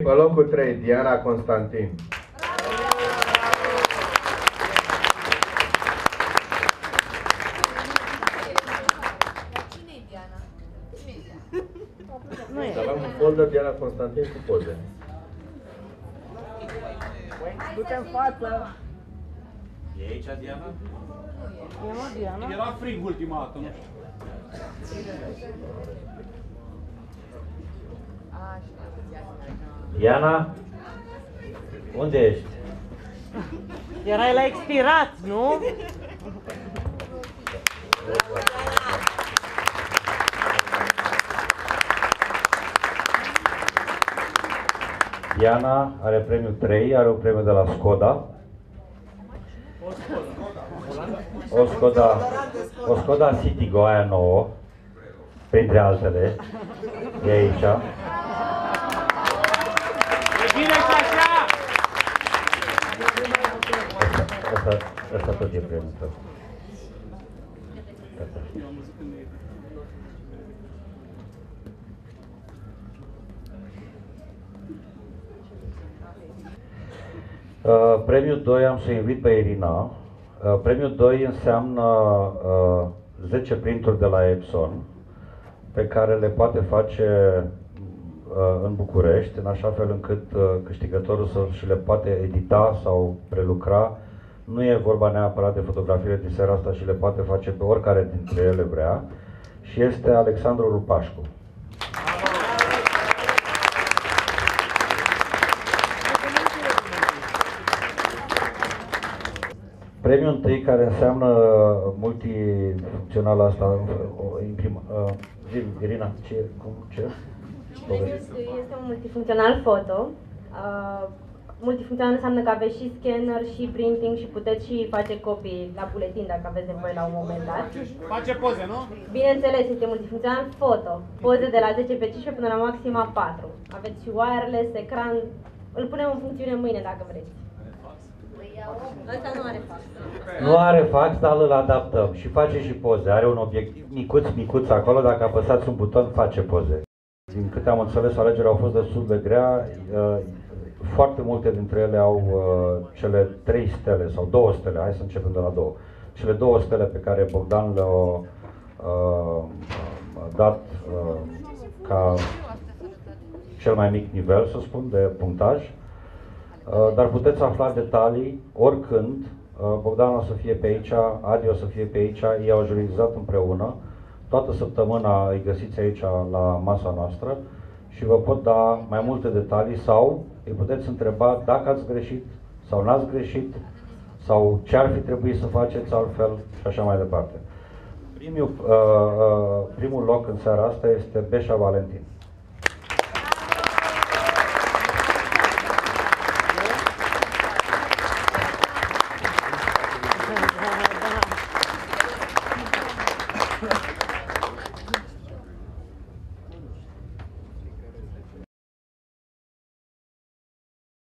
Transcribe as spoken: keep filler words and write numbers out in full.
Pe locul trei, Diana Constantin. Cine-i Diana? Cine-i Diana? Nu e. Avem un folder Diana Constantin cu poze. Du-te în față! E aici Diana? E mă, Diana? Era frig ultima dată, nu știu. Diana? Unde ești? Erai la expirat, nu? Diana are premiul trei, are un premiu de la Skoda. O Skoda, o Skoda Citigo, aia nouă, printre altele, e aici. E bine și așa! Asta, asta tot e premiul tău. Uh, premiul doi am să invit pe Irina. Uh, premiul doi înseamnă uh, zece printuri de la Epson pe care le poate face uh, în București, în așa fel încât uh, câștigătorul să și le poate edita sau prelucra. Nu e vorba neapărat de fotografiile din seara asta și le poate face pe oricare dintre ele vrea. Și este Alexandru Rupașcu. Premiul întâi, care înseamnă multifuncțional asta, imprim, uh, Irina, ce, cum, ce? Premiul este un multifuncțional foto. Uh, multifuncțional înseamnă că aveți și scanner, și printing și puteți și face copii la buletin dacă aveți nevoie la un moment dat. Face poze, nu? Bineînțeles, este multifuncțional foto. Poze de la zece pe cincisprezece până la maxima patru. Aveți și wireless, ecran. Îl punem în funcțiune mâine dacă vreți. Ăsta nu are fax. Nu are fax, dar îl adaptăm și face și poze. Are un obiectiv micuț, micuț acolo, dacă apăsați un buton, face poze. Din câte am înțeles, alegerea au fost destul de grea. Foarte multe dintre ele au cele trei stele sau două stele, hai să începem de la două. Cele două stele pe care Bogdan le-a dat ca cel mai mic nivel, să spun, de punctaj. Dar puteți afla detalii oricând. Bogdan o să fie pe aici, Adi o să fie pe aici, ei au jurizat împreună. Toată săptămâna îi găsiți aici la masa noastră și vă pot da mai multe detalii sau îi puteți întreba dacă ați greșit sau n-ați greșit sau ce ar fi trebuit să faceți altfel și așa mai departe. Primul, uh, uh, primul loc în seara asta este Beșa Valentin. Da.